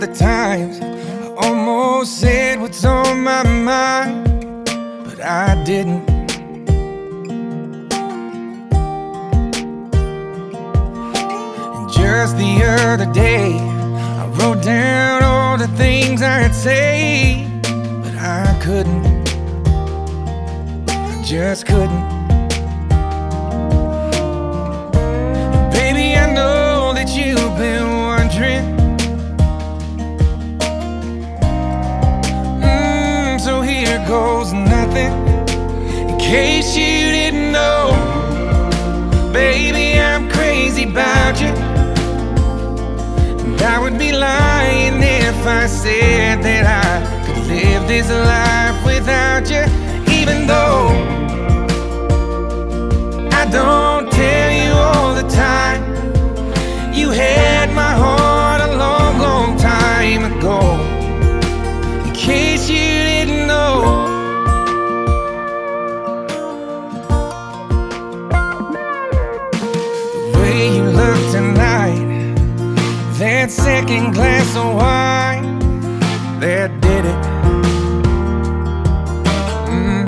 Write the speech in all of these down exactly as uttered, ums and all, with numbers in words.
the times I almost said what's on my mind, but I didn't. And just the other day, I wrote down all the things I'd say, but I couldn't. I just couldn't. And baby, I know that you've been wondering. Mm, so here goes nothing. In case you didn't know, baby, I'm crazy about you. And I would be lying if I said that I could live this life without you. Even though I don't tell you all the time, you had my heart a long, long time ago. In case you didn't know, the way you look tonight, that second glass of wine, that did it. Mm.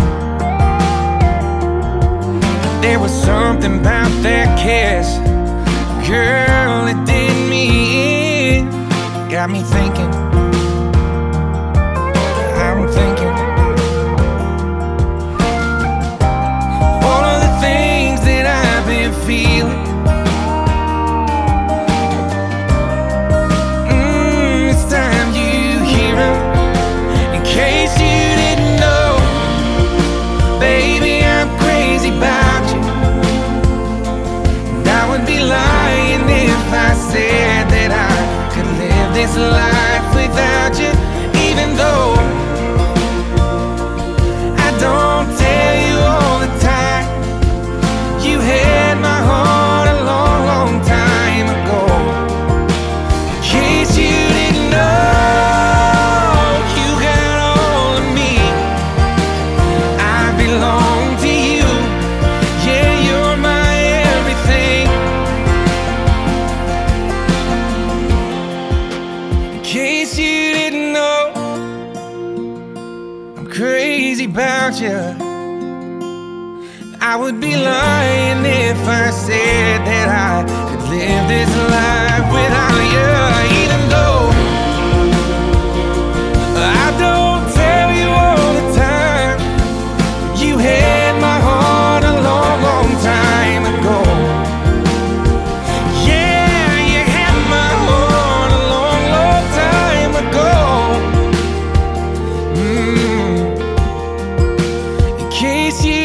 There was something about that kiss, girl, it did me in. Got me thinking, I'm thinking all of the things that I've been feeling. Mm, it's time you hear them. In case you didn't know, baby, I'm crazy about you. And I would be lying if I said that I could live this life without you. Even though I don't tell you all the time, you had my heart a long, long time ago. In case you didn't know, you got all of me. I belong to you. Yeah, you're my everything. In case you didn't know, I'm crazy about you. I would be lying if I said that I could live this life without you. Even though I don't tell you all the time, you had my heart a long, long time ago. Yeah, you had my heart a long, long time ago. Mm. In case you